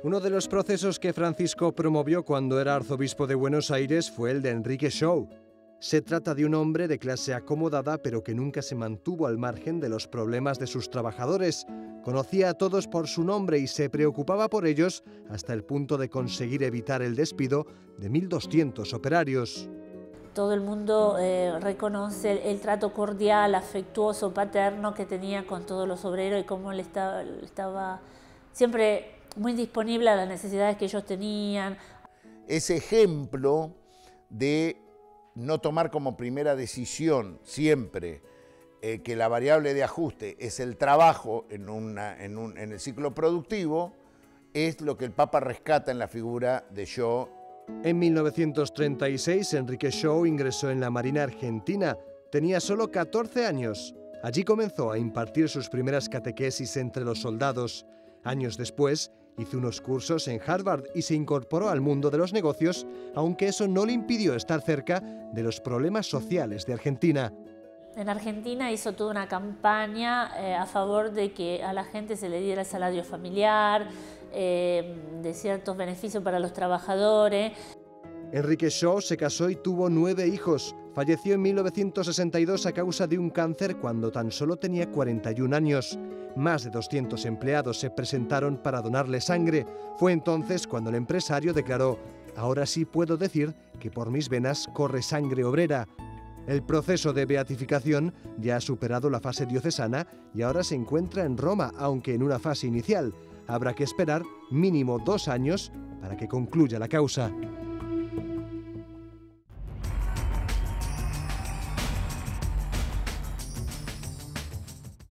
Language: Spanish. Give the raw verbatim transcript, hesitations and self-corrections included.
Uno de los procesos que Francisco promovió cuando era arzobispo de Buenos Aires fue el de Enrique Shaw. Se trata de un hombre de clase acomodada, pero que nunca se mantuvo al margen de los problemas de sus trabajadores. Conocía a todos por su nombre y se preocupaba por ellos hasta el punto de conseguir evitar el despido de mil doscientos operarios. Todo el mundo eh, reconoce el, el trato cordial, afectuoso, paterno que tenía con todos los obreros y cómo él estaba, estaba siempre muy disponible a las necesidades que ellos tenían. Ese ejemplo de no tomar como primera decisión siempre eh, que la variable de ajuste es el trabajo en, una, en, un, en el ciclo productivo, es lo que el Papa rescata en la figura de Shaw. En mil novecientos treinta y seis, Enrique Shaw ingresó en la Marina Argentina. Tenía solo catorce años. Allí comenzó a impartir sus primeras catequesis entre los soldados. Años después, hizo unos cursos en Harvard y se incorporó al mundo de los negocios, aunque eso no le impidió estar cerca de los problemas sociales de Argentina. En Argentina hizo toda una campaña eh, a favor de que a la gente se le diera el salario familiar, eh, de ciertos beneficios para los trabajadores. Enrique Shaw se casó y tuvo nueve hijos. Falleció en mil novecientos sesenta y dos a causa de un cáncer cuando tan solo tenía cuarenta y un años. Más de doscientos empleados se presentaron para donarle sangre. Fue entonces cuando el empresario declaró: «Ahora sí puedo decir que por mis venas corre sangre obrera». El proceso de beatificación ya ha superado la fase diocesana y ahora se encuentra en Roma, aunque en una fase inicial. Habrá que esperar mínimo dos años para que concluya la causa.